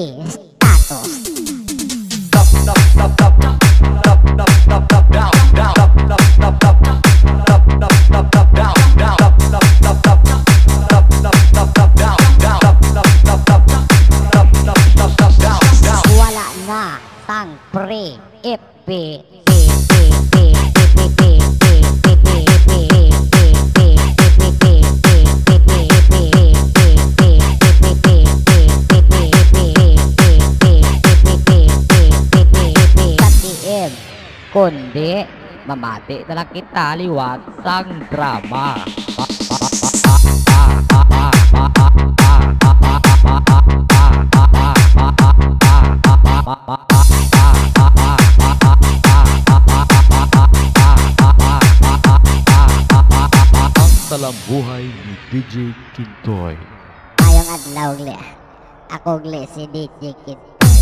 DJ Status. Wala na sang pre FB kundi mamati na lang kita liwat sang drama. Dalam buhay ni DJ Kintoy. Ayong adlaw gle, ako gle si DJ Kintoy.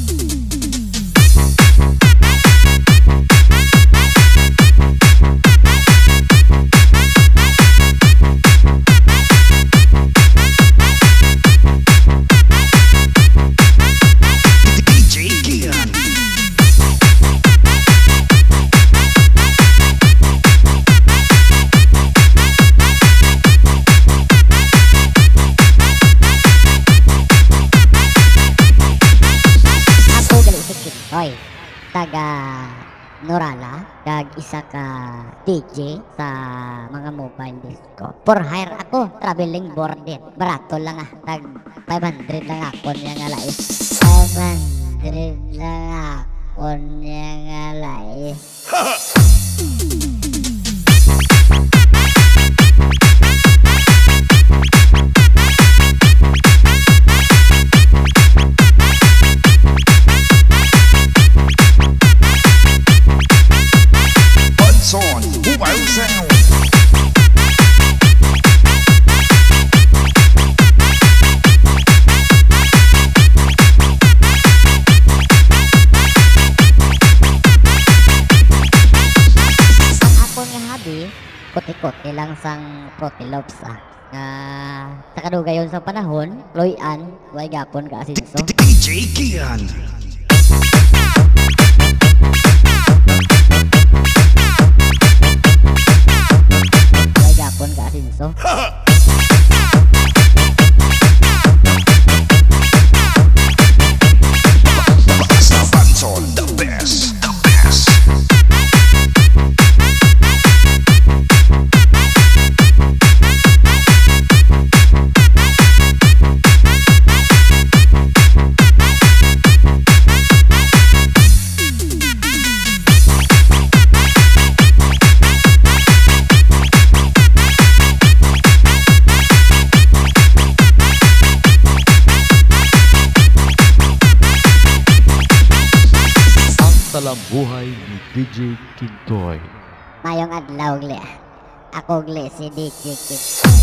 Hoy, taga Norala, kag isa ka DJ sa mga mobile disco. For hire ako, traveling board din. Barato lang tag 500 lang ako niya nga lais. 500 lang ako niya nga lais. Kote-kote lang sang Protelops sa kadugayon sa panahon, loyan, way gapon ka asinso. DJ Kian. Way gapon ka asinso. Basta Banson, the best, the best. Dalam buhay ni DJ Kintoy. Mayong adlaw gle, ako gle si DJ Kintoy.